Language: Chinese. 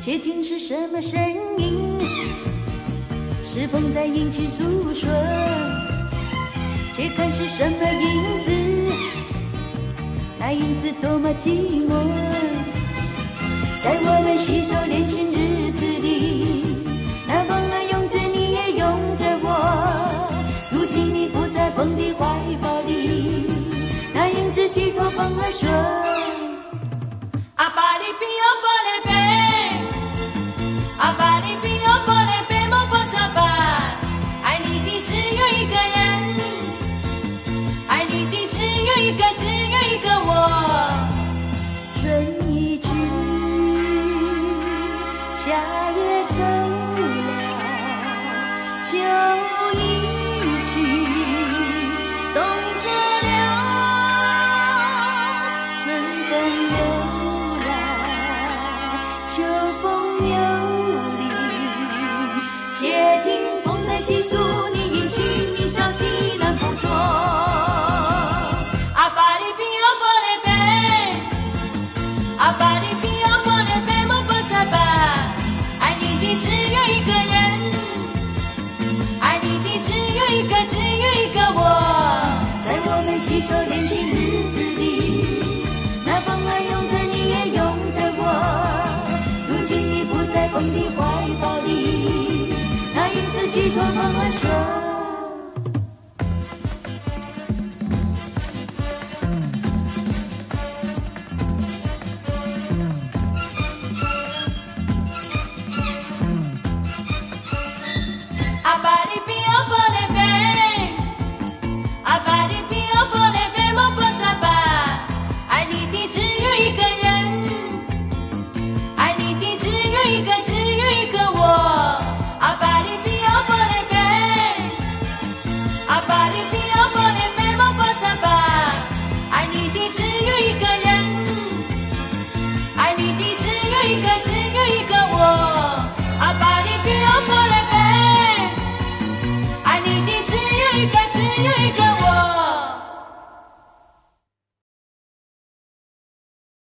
且听是什么声音？是风在引起诉说，且看是什么影子？那影子多么寂寞。在我们携手连心日子里，那风儿拥着你也拥着我。如今你不在风的怀抱里，那影子寄托风儿说。